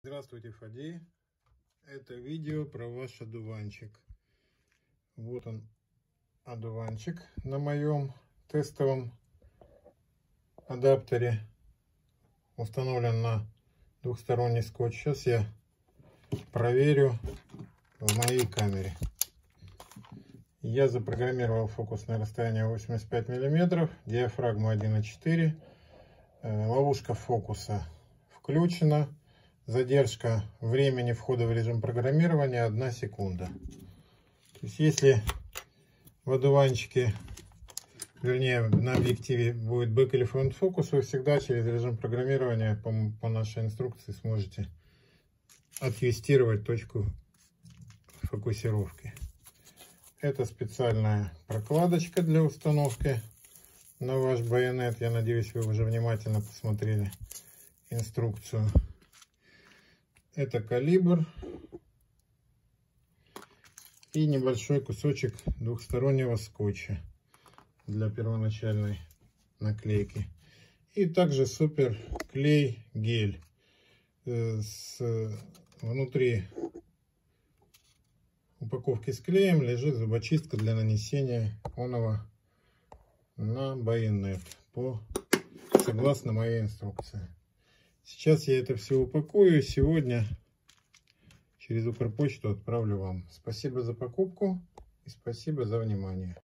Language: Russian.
Здравствуйте, Фадей. Это видео про ваш одуванчик. Вот он, одуванчик на моем тестовом адаптере. Установлен на двухсторонний скотч. Сейчас я проверю в моей камере. Я запрограммировал фокусное расстояние 85 мм, диафрагма 1,4. Ловушка фокуса включена. Задержка времени входа в режим программирования 1 секунда. То есть если в одуванчике, вернее на объективе будет бэк или фронт фокус, вы всегда через режим программирования по нашей инструкции сможете отъюстировать точку фокусировки. Это специальная прокладочка для установки на ваш байонет. Я надеюсь, вы уже внимательно посмотрели инструкцию. Это калибр и небольшой кусочек двухстороннего скотча для первоначальной наклейки. И также супер клей гель. Внутри упаковки с клеем лежит зубочистка для нанесения оного на байонет согласно моей инструкции. Сейчас я это все упакую и сегодня через Укрпочту отправлю вам. Спасибо за покупку и спасибо за внимание.